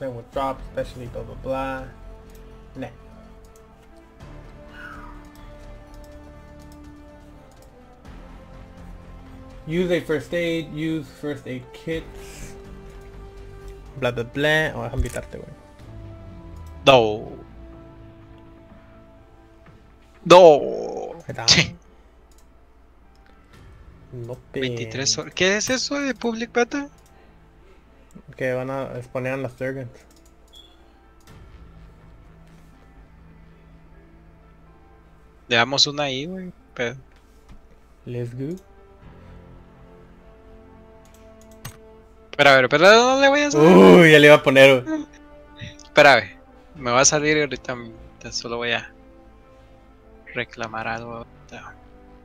playing with drops, especially blah blah blah. Nah. Use a first aid, use first aid kits. Blah blah blah. Oh, déjame invitarte, güey. No. No. Ahí está. No 23 horas. ¿Qué es eso de Public Beta? Que van a exponer las Zergans. Le damos una ahí, güey. Pero... Let's go. Pero no le voy a hacer. Uy, ya le iba a poner. Espera, me va a salir y ahorita solo voy a reclamar algo. Ahorita.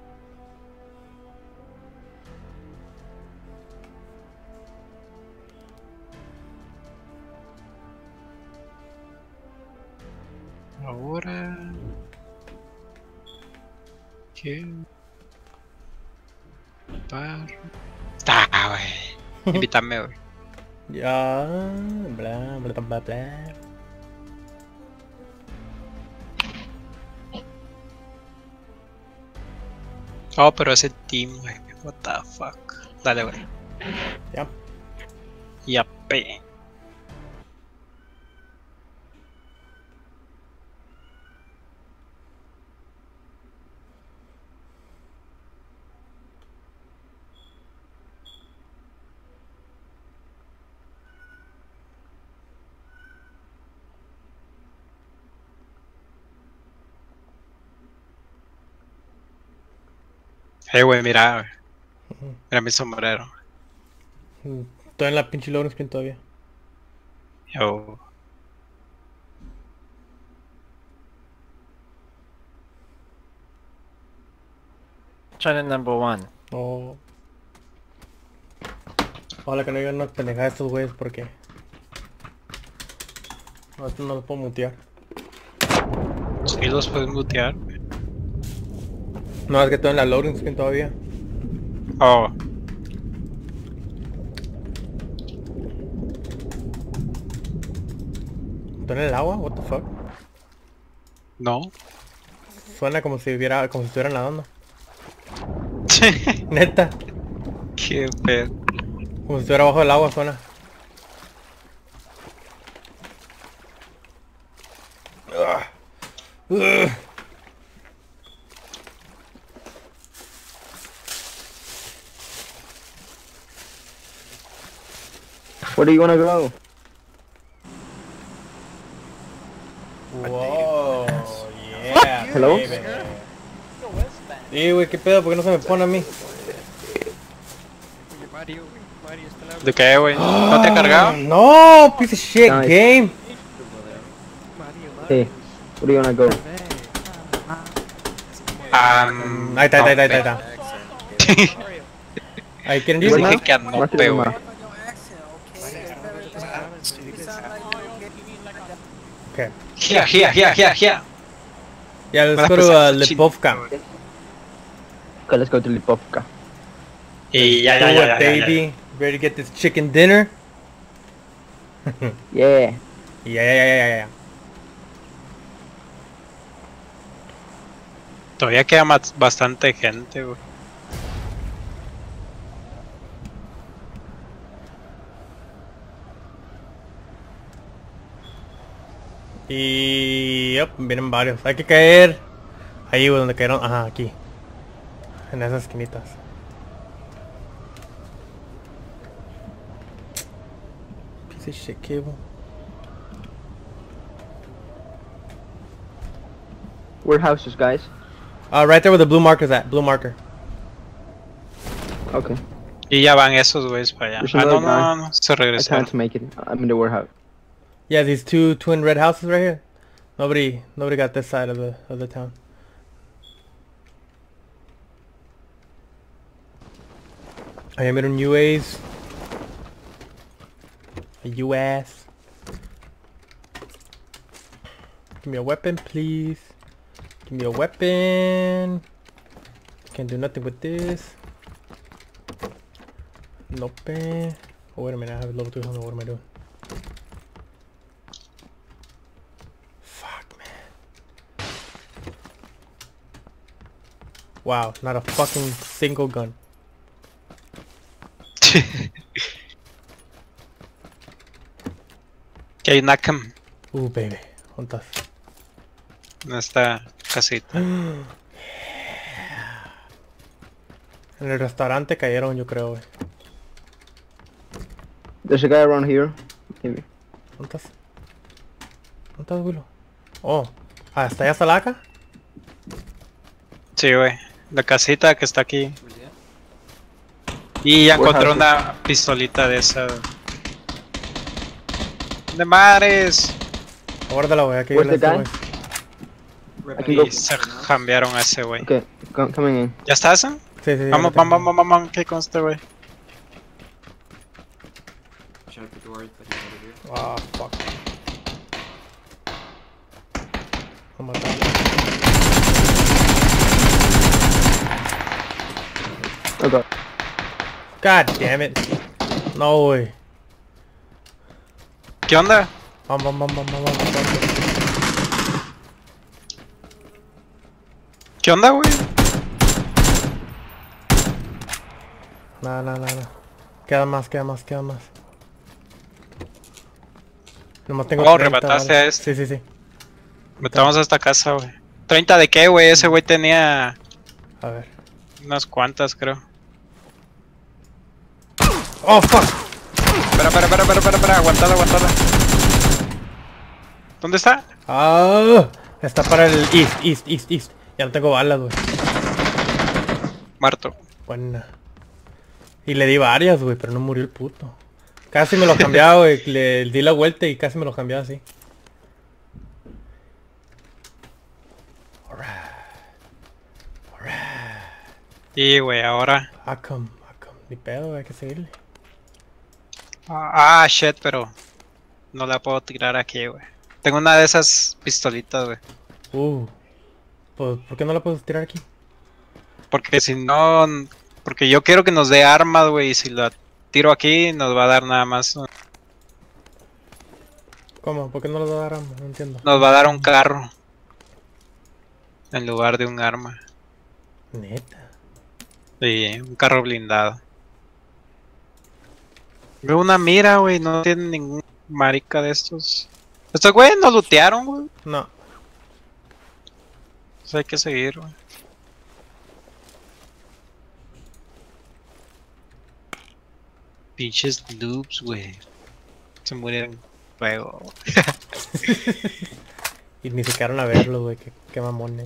Ahora... ¿Qué? Güey. Invítame, güey. Ya. Bla bla bla bla. Oh, pero ese team, güey. What the fuck. Dale, güey. Ya. Ya, pe. Güey, mira, güey. Mira mi sombrero. Estoy en la pinche loading screen todavía. Yo. China #1. Oh. Ojalá que no digan una pendejada estos güeyes porque... No, esto no lo puedo mutear. Sí, los puedes mutear. No, es que estoy en la loading screen todavía. Oh. ¿Estoy en el agua? What the fuck? No. Suena como si estuvieran nadando. Neta. Qué pedo. Como si estuviera abajo del agua suena. Ugh. Where do you wanna go? Wow, yeah, Hello? baby. Sí, güey, qué pedo, ¿por qué no se me pone a mí? ¿De qué, güey? ¿No te ha cargado? No, piece of shit, Nice. game. Hey, where do you wanna go? Ahí está, ahí está, ahí está. Ahí quieren ir, Yo ¿no? dije que anope, güey. Okay. Here. Yeah, let's Buenas go to personas, Lipovka. Okay, let's go to Lipovka. Y ya, Do it, baby. Ready to get this chicken dinner? Yeah. Yeah. Todavía queda bastante gente, güey. Y... Yep, vienen varios. Hay que caer ahí, güey, donde cayeron. Ajá, aquí. En esas esquinitas. Piece of shit cable. We're houses, guys. Right there where the blue marker's at. Blue marker. Okay. Y ya van esos güeyes para allá. There's Ah, another no, se I regresaron. can't make it. I'm in the warehouse. Yeah, these two twin red houses right here. Nobody got this side of the town. I made un UAs. A UAS. Give me a weapon, please. Give me a weapon. Can't do nothing with this. Nope. Oh, wait a minute. I have level 2. Hold on, what am I doing? Wow, not a fucking single gun. Que hay una cam Baby. ¿Dónde estás? en esta casita. En el restaurante cayeron, yo creo, güey. There's a guy around here. Maybe. ¿Dónde estás? ¿Dónde estás, Willow? Oh. ¿Hasta allá está la AK? Sí, güey. La casita que está aquí. Y ya encontré una pistolita de esa. ¡De mares! Guárdala, güey. Aquí Where's the viene guy? ese, güey. I can go. Y se cambiaron a ese, güey. Okay, coming in. ¿Ya estás? ¿Eh? Sí, sí, sí. Vamos, ya lo tengo. vamos, ¿qué conste, güey? Ah, fuck. Vamos a matar. Okay. God damn it. No, güey. ¿Qué onda? Vamos. ¿Qué onda, güey? No. Queda más. Nomás tengo Oh, 30 remataste balas. a este. Sí. Metamos a esta casa, güey. ¿30 de qué, güey? Ese güey tenía A ver. unas cuantas, creo. Oh, fuck. Espera, aguantala. ¿Dónde está? Ah, está para el east. Ya no tengo balas, güey. Muerto. Buena. Y le di varias, güey, pero no murió el puto. Casi me lo cambiaba, güey. Le di la vuelta y casi me lo cambiaba así. Alright. Y, güey, ahora. Acom. Ni pedo, güey, hay que seguirle. Shit, pero no la puedo tirar aquí, güey. Tengo una de esas pistolitas, güey. Pues, ¿por qué no la puedo tirar aquí? Porque si no... Porque yo quiero que nos dé armas, güey. Y si la tiro aquí, nos va a dar nada más... ¿Cómo? ¿Por qué no lo va a dar arma? No entiendo. Nos va a dar un carro. En lugar de un arma. Neta. Sí, un carro blindado. Veo una mira, güey. No tiene ningún marica de estos. Estos güey nos lootearon, güey. No. Pues hay que seguir, güey. Pinches noobs, güey. Se murieron luego. Y ni se quedaron a verlo, güey. Qué mamones.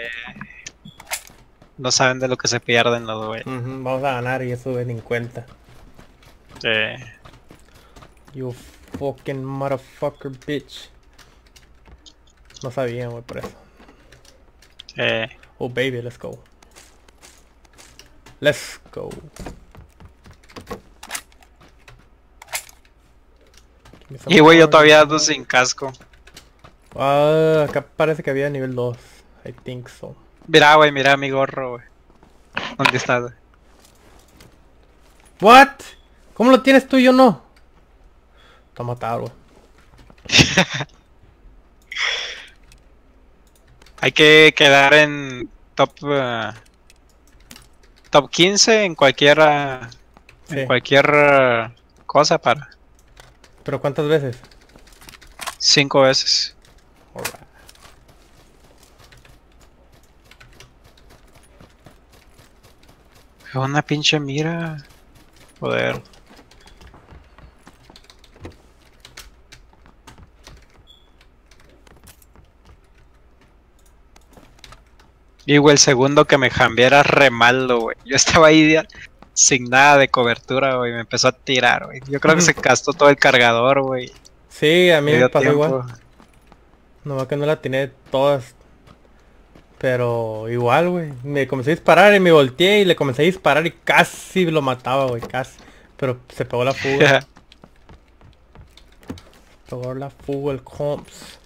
No saben de lo que se pierden los güey. Vamos a ganar y eso, güey, ni en cuenta. You fucking motherfucker bitch. No sabían, güey, por eso. Oh baby, let's go. Y güey, yo todavía ando sin casco. Acá parece que había nivel 2. I think so. Mira, güey, mira mi gorro, güey. ¿Dónde está, güey? What? ¿Cómo lo tienes tú y yo no? Está matado, güey. Hay que quedar en top 15 en cualquier Sí. cosa para ¿Pero cuántas veces? 5 veces. Alright. Una pinche mira. Joder. Y güey, el segundo que me cambiara re malo, güey. Yo estaba ahí sin nada de cobertura, güey. Me empezó a tirar, güey. Yo creo que se gastó todo el cargador, güey. Sí, a mí me dio pasó tiempo. igual. Nomás que no la tiene todas. Pero igual, güey. Me comencé a disparar y me volteé y le comencé a disparar y casi lo mataba, güey. Casi. Pero se pegó la fuga. Pegó la fuga el comps.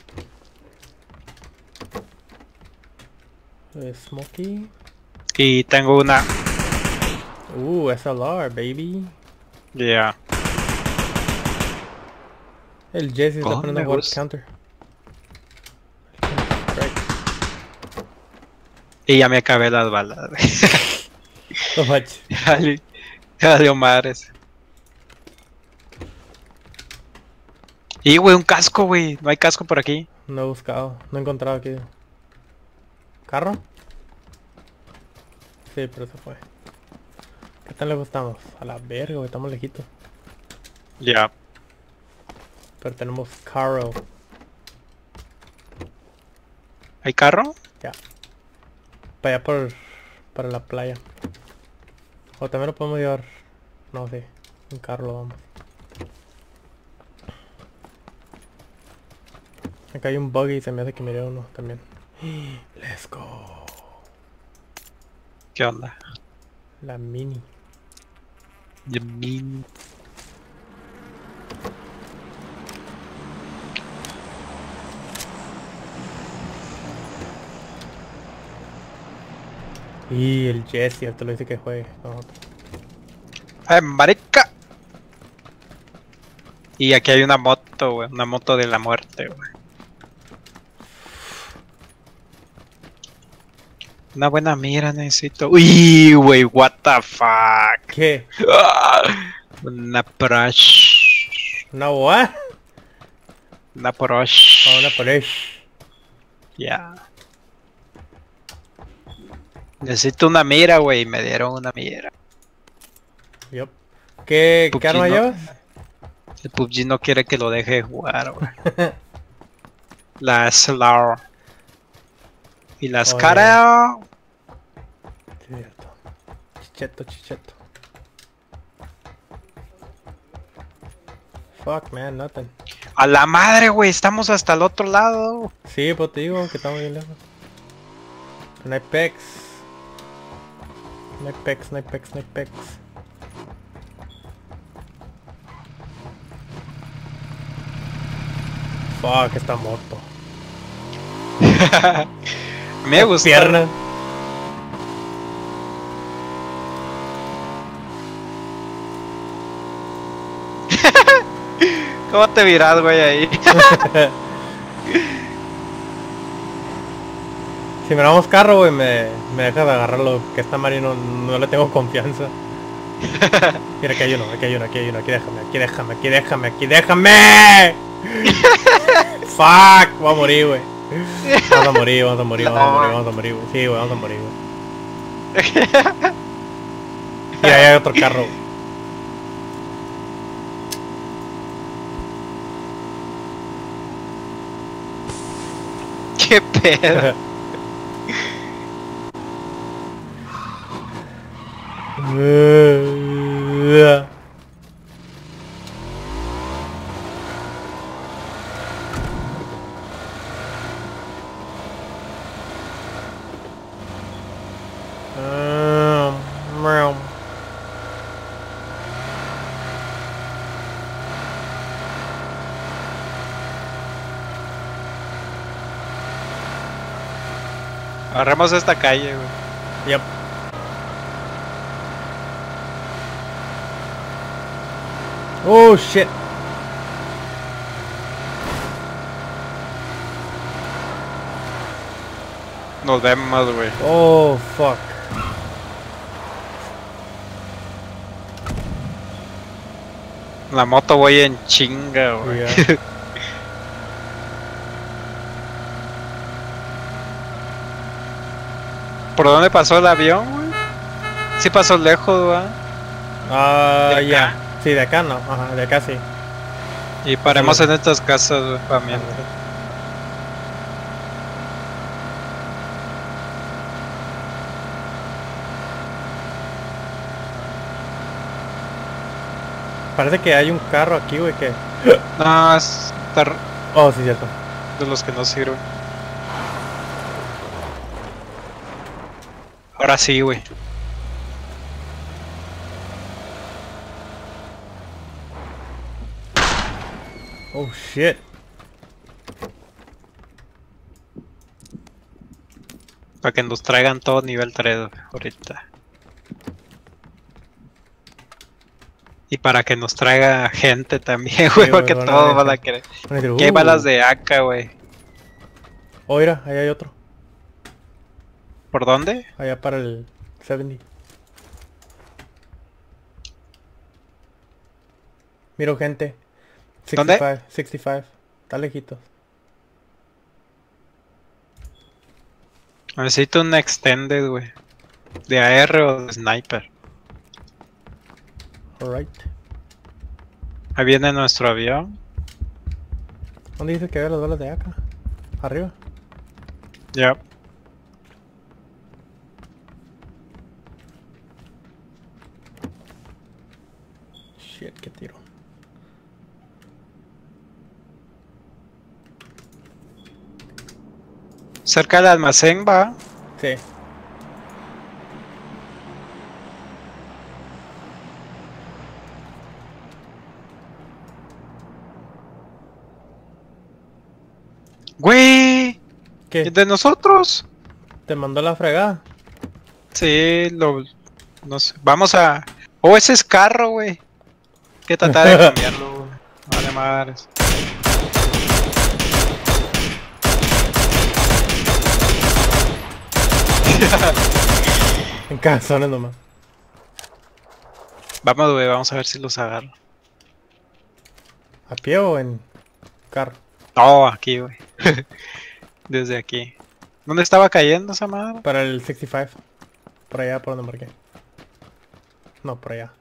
Smokey. Y tengo una... SLR, baby. Yeah. El Jesse está Oh, poniendo me web gusta. counter. Y ya me acabé las balas, güey. No manches. Ya valió madres. Y, güey, un casco, güey. No hay casco por aquí. No he buscado, no he encontrado aquí. ¿Carro? Sí, pero se fue. ¿Qué tan lejos estamos? A la verga, güey, estamos lejitos. Ya. Pero tenemos carro. ¿Hay carro? Ya. Para allá para la playa. O también lo podemos llevar. No sé. En carro lo vamos. Acá hay un buggy y se me hace que miré uno también. Let's go. ¿Qué onda? La mini. Yamin. Y el Jesse, te lo dice que juegue con otro. ¡Ay, marica! Y aquí hay una moto, güey. Una moto de la muerte, güey. Una buena mira necesito. Uy, güey, what the fuck. ¿Qué? Una Porsche. ¿Una what? Una Porsche. Ah, una Porsche. Ya. Necesito una mira, güey. Me dieron una mira. Yup. ¿Qué PUBG arma no- llevas? El PUBG no quiere que lo deje jugar, güey. La Slow. Y las Oye. caras. Cierto. Chicheto, chicheto. Fuck, man, nothing. A la madre, güey. Estamos hasta el otro lado. Sí, pues te digo que estamos bien lejos. No hay pecs. No hay pecs, no hay pecs, no hay pecs. Fuck, esta moto. Me gusta. Piernas. ¿Cómo te miras, güey, ahí? Si me damos carro, güey, me dejas de agarrarlo, que esta marino no le tengo confianza. Mira, aquí hay uno, aquí hay uno, aquí hay uno, aquí déjame, aquí déjame, aquí déjame, aquí déjame. Fuck, voy a morir, güey. Vamos a morir, vamos a morir, vamos a morir, vamos a morir, güey. Sí, güey, vamos a morir, güey. Mira, ahí hay otro carro. ¿Qué pedo? Meow. Agarremos esta calle, güey. Yep. Oh shit. Nos vemos, güey. Oh fuck. La moto voy en chinga, güey. Yeah. ¿Por dónde pasó el avión, güey? Sí pasó lejos, güey. Ah, ¿De ya. acá? Sí, de acá no. Ajá, de acá sí. Y paremos Sí. en estas casas, güey, también. Parece que hay un carro aquí, güey, que... No, es Oh, sí, cierto. de los que no sirven. Ahora sí, güey. Oh, shit. Para que nos traigan todo nivel 3, güey, ahorita. Y para que nos traiga gente también, güey, Sí, porque güey, todos van a querer. Van a decir, Que hay balas de AK, güey. Oh, mira, ahí hay otro. ¿Por dónde? Allá para el 70. Miro gente. ¿Dónde? 65. Está lejitos. Necesito un extended, güey. De AR o de sniper. Alright. Ahí viene nuestro avión. ¿Dónde dice que veo las balas de acá? Arriba. Ya. Shit, qué tiro. Cerca del almacén va. Sí. ¡Güey! ¿Qué? ¿Es de nosotros? ¿Te mandó la fregada? Sí, no sé. Vamos a... Oh, ese es carro, güey. Hay que tratar de cambiarlo, güey. Vale madres. En cazones nomás. Vamos, güey, vamos a ver si los agarro. ¿A pie o en carro? Oh, aquí, güey. Desde aquí. ¿Dónde estaba cayendo esa madre? Para el 65. Por allá, por donde marqué. No, por allá.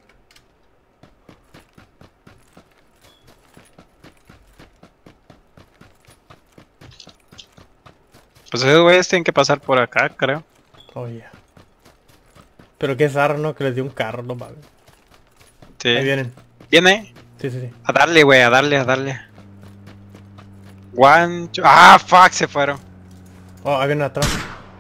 Pues esos güeyes tienen que pasar por acá, creo. Oh, yeah. Pero qué zarro, ¿no? Que les dio un carro, no mames. Sí. Ahí vienen. Viene. Sí, sí, sí. A darle, güey, a darle, a darle. One, two... Ah, fuck, se fueron. Oh, ahí vienen atrás.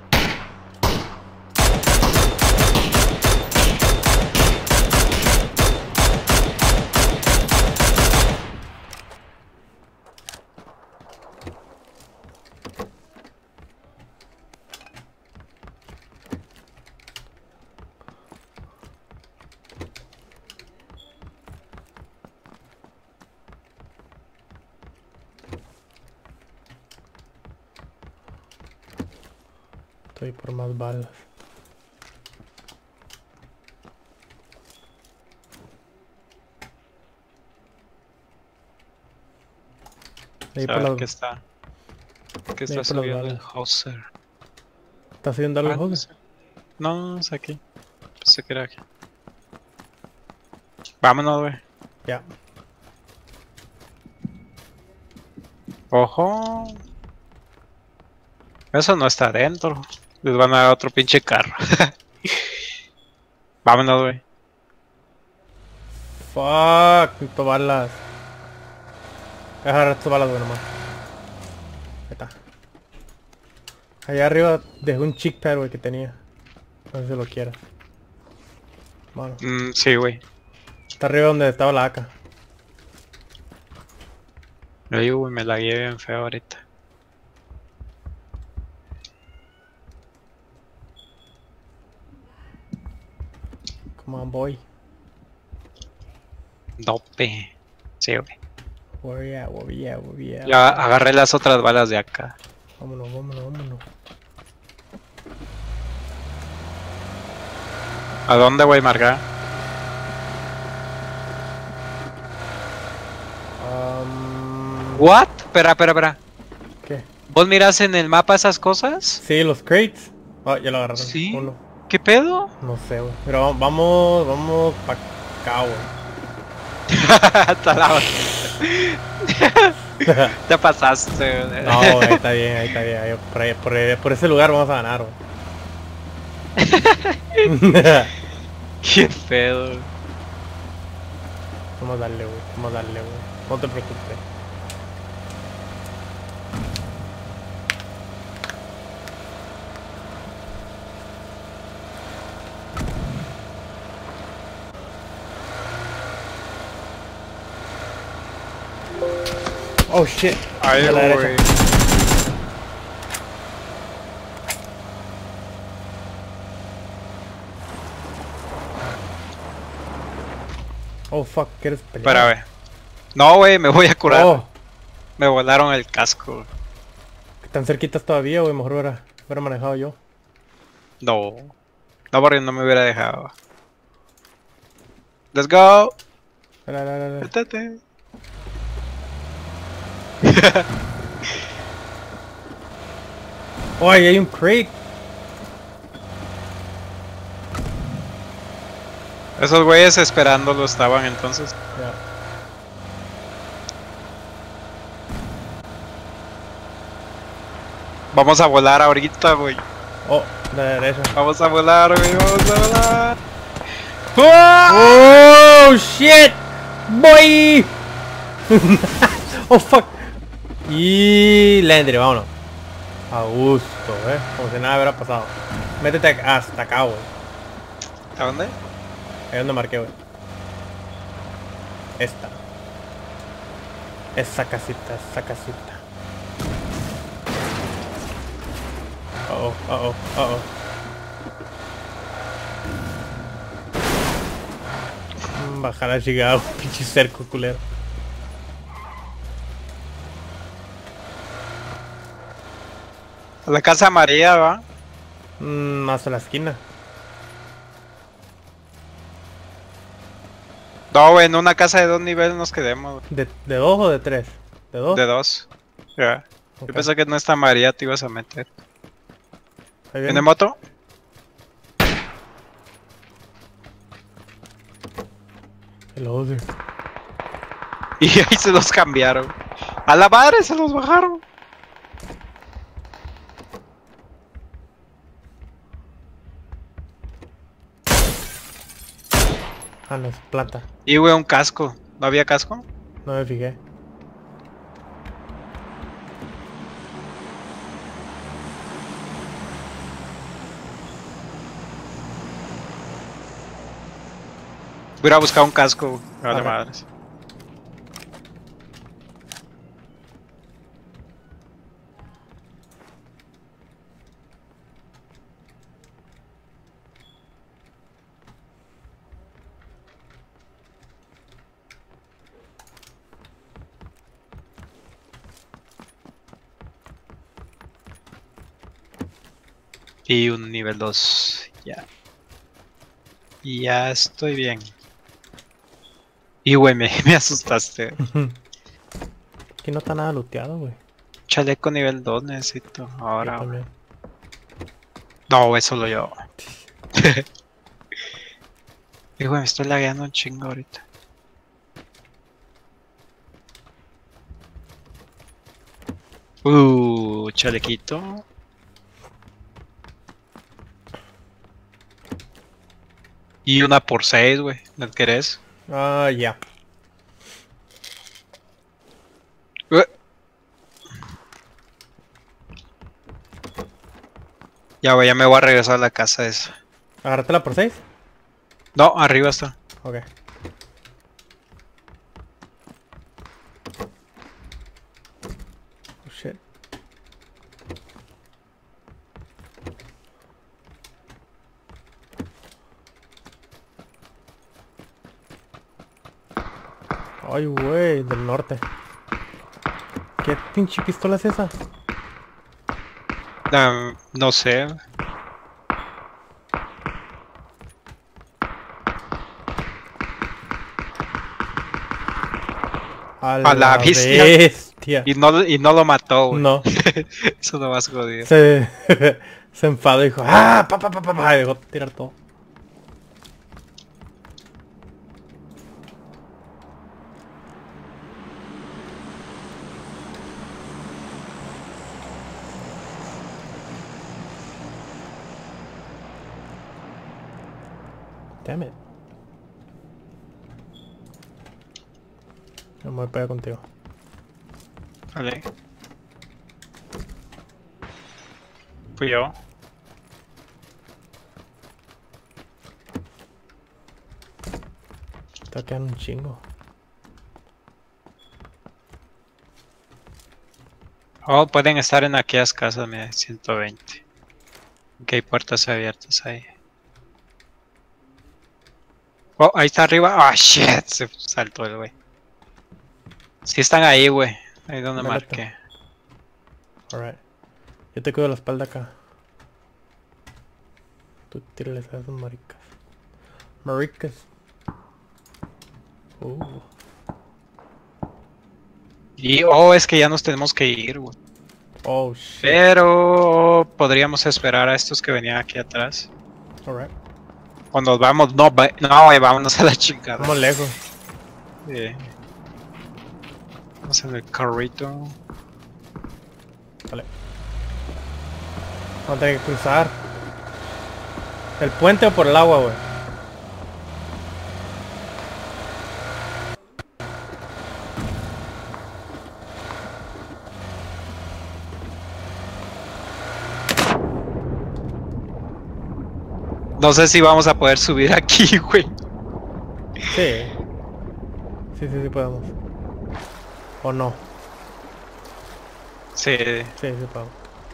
Estoy por más balas. Ahí por A ver las... qué está. ¿Qué Ahí está por las subiendo el balas. Hauser? ¿Estás haciendo algo, Ah, no José? sé. No, es aquí. Pensé que era aquí. Vámonos, güey. Ya. Ojo. Eso no está adentro. Les van a dar otro pinche carro. Vámonos, güey. Fuck, necesito balas. Voy a agarrar estas balas, güey, nomás. Ahí está. Allá arriba dejé un chick pad, güey, que tenía. No sé si lo quieras. Bueno, Sí, güey. está arriba donde estaba la AK. Ay, güey, me la guié bien feo ahorita. Come on, boy. Dope. Sí, güey. Where ya, where ya, where ya. Ya agarré las otras balas de acá. Vámonos, vámonos, vámonos. ¿A dónde voy a marcar? ¿What? Espera. ¿Qué? ¿Vos mirás en el mapa esas cosas? Sí, los crates. Ah, ya lo agarraron. Sí. Uno. ¿Qué pedo? No sé, güey. Pero vamos pa' acá, güey. Hasta la otra. Te pasaste, güey. No, güey, está bien, ahí está bien. Ahí, por ese lugar vamos a ganar, güey. Qué pedo. Vamos a darle, güey. Vamos a darle, güey. No te preocupes. Oh shit. Ay, De la güey. derecha. Oh fuck, ¿quieres pelear? Espera, güey. No, güey, me voy a curar. Oh, Me volaron el casco. que tan cerquitas todavía, güey. Mejor hubiera manejado yo. No. No, porque no me hubiera dejado. Let's go. Dale. Métete. Oh, ahí hay un crate. Esos güeyes esperándolo estaban entonces. Ya. Vamos a volar ahorita, güey. Oh, de la derecha. Vamos a volar, güey. Vamos a volar. Oh, shit. Boy. Oh, fuck. Y Landry, vámonos. A gusto, como si nada hubiera pasado. Métete hasta acá, güey. ¿A dónde? Ahí donde marqué, güey. Esta. Esa casita, esa casita. Uh-oh. Bajar a Chicago, pinche cerco culero. A la casa María, va. Más a la esquina. No, güey, en una casa de 2 niveles nos quedemos. ¿De dos o de tres? ¿De dos? De 2. Ya. Ok. Yo pensé que en esta María te ibas a meter. Ahí ¿Viene viene. moto? El other. Y ahí se los cambiaron. A la madre se los bajaron. Ah, no, es plata. Y güey, un casco. ¿No había casco? No me fijé. Hubiera buscado un casco, güey. Me vale Ajá. madres. Y un nivel 2. Ya. Y ya estoy bien. Y güey, me asustaste. Aquí no está nada looteado, güey. Chaleco nivel 2 necesito. Yo Ahora. también. No, güey, solo yo. Y güey, me estoy lagueando un chingo ahorita. Chalequito. Y una por 6, güey. ¿No querés? Ah, ya. Ya, güey, ya me voy a regresar a la casa esa. ¿Agárratela por 6? No, arriba está. Ok. Oh, shit. Ay, güey, del norte. ¿Qué pinche pistola es esa? No sé. A la bestia. bestia. Y no lo mató, güey. No. Eso no más jodido. Se, se enfadó y dijo, ¡ah! Y dejó tirar todo. Damn it. No me voy a pegar contigo. Vale. Fui yo. Te va a quedar un chingo. Oh, pueden estar en aquellas casas, mira, 120. Que hay puertas abiertas ahí. Oh, ahí está arriba. Ah, shit. Se saltó el güey. Sí están ahí, güey. Ahí donde Dale, marqué. Alright. Yo te cuido la espalda acá. Tú tírales a esas maricas. Maricas. Y, oh, es que ya nos tenemos que ir, güey. Oh, shit. Pero podríamos esperar a estos que venían aquí atrás. Alright. Cuando vamos, no, no, güey, vámonos a la chingada. Vamos lejos. Vamos en el carrito. Vale. Vamos a tener que cruzar. ¿El puente o por el agua, güey? No sé si vamos a poder subir aquí, güey. Sí. Sí podemos. ¿O no? Sí. Sí podemos.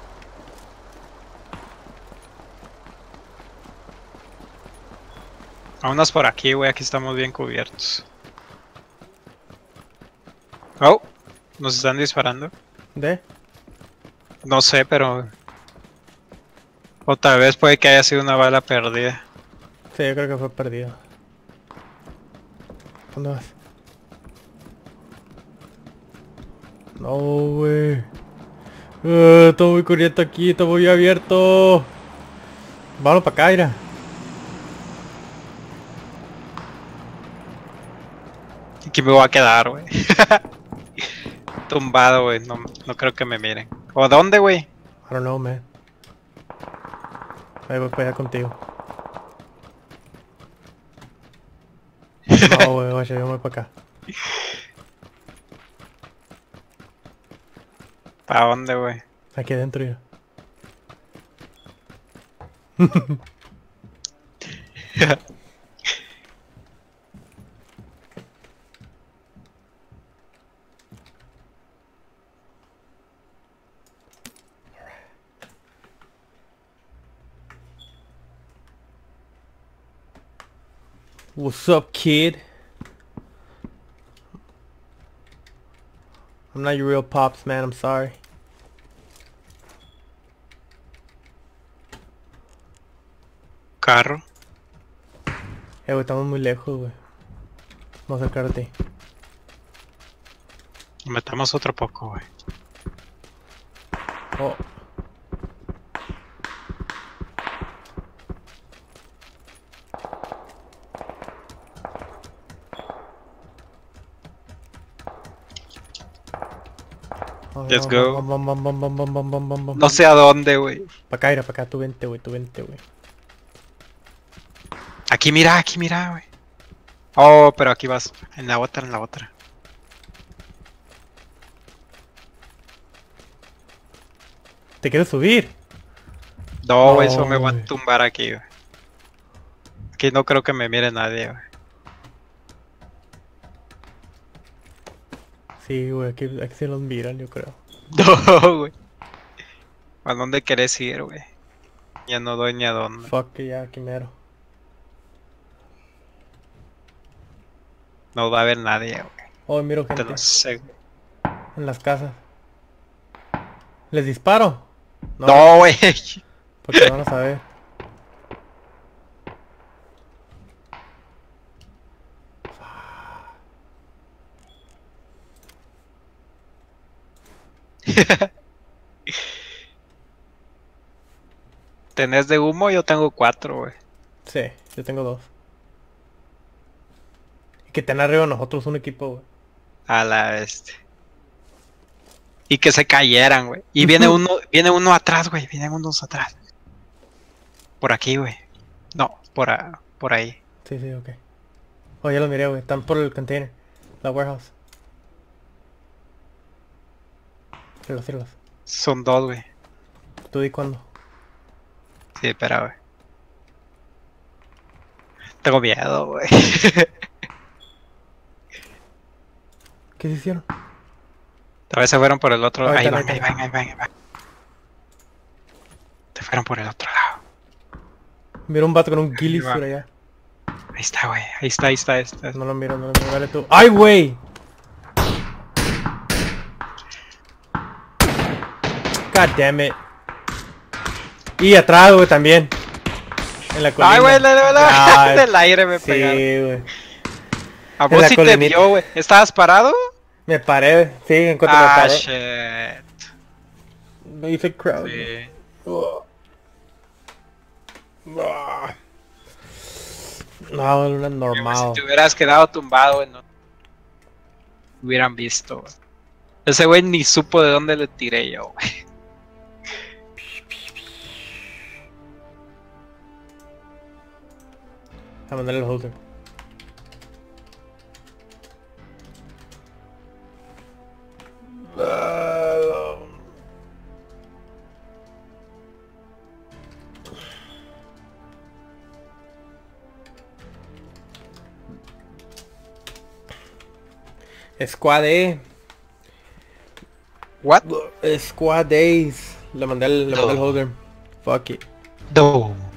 Vámonos por aquí, güey. Aquí estamos bien cubiertos. Oh, nos están disparando. ¿De? No sé, pero... O tal vez puede que haya sido una bala perdida. Sí, yo creo que fue perdido. ¿Dónde vas? No, güey. Está muy corriente aquí, está muy abierto. Vámonos para acá, Ira. Aquí me voy a quedar, güey. Tumbado, güey. No creo que me miren. ¿O dónde, güey? I don't know, man. Ahí voy para allá contigo. No, güey, vaya, yo voy para acá. ¿Para dónde, güey? Aquí adentro, Ira. What's up, kid? I'm not your real pops, man. I'm sorry. Carro. Güey, estamos muy lejos, güey. Vamos a acercarte. Metamos otro poco, güey. Oh. Let's go. No No sé a dónde, güey. Pa' acá, Ira, pa' acá. Tú vente, güey. Tú vente, güey. Aquí mira, güey. Oh, pero aquí vas. En la otra, en la otra. ¿Te quieres subir? No, güey, eso me va güey. a tumbar aquí, güey. Aquí no creo que me mire nadie, güey. Sí, güey. Aquí se los miran, yo creo. No, güey. ¿A dónde querés ir, güey? Ya no doy ni a dónde. Fuck, que ya, aquí mero. No va a haber nadie, güey. Oh, miro Te gente lo sé, güey. en las casas. ¿Les disparo? No, güey. Porque van a saber. ¿Tenés de humo? Yo tengo 4, güey. Sí, yo tengo 2. Y que estén arriba de nosotros un equipo, güey. A la bestia. Y que se cayeran, güey. Y viene uno atrás, güey. Vienen unos atrás. Por aquí, güey. No, por ahí. Sí, ok. Oh, ya los miré, güey. Están por el container. La warehouse. Tíralos. Son 2, güey. ¿Tú di cuándo? Sí, espera, güey. Tengo miedo, güey. ¿Qué se hicieron? Tal vez se fueron por el otro lado. Ahí Ahí están, van. Se fueron por el otro lado. Miro un vato con un ghillie va. por allá. Ahí está, güey. Ahí está. No lo miro. Dale tú. ¡Ay, güey! God damn it. Y atrás, güey, también. En la colina. Ay, güey, Ay, del aire me sí, pegaron. güey. A en vos la sí te colinita. vio, güey. ¿Estabas parado? Me paré, sí, en cuanto me Ah, paré. shit. Me hice crowd. Sí. No, una Si normal. te hubieras quedado tumbado, güey, no hubieran visto, güey. Ese güey ni supo de dónde le tiré yo, güey. A mandarle el holder. Squad A. What? Squad A's. Le mandé el holder. Fuck it. No.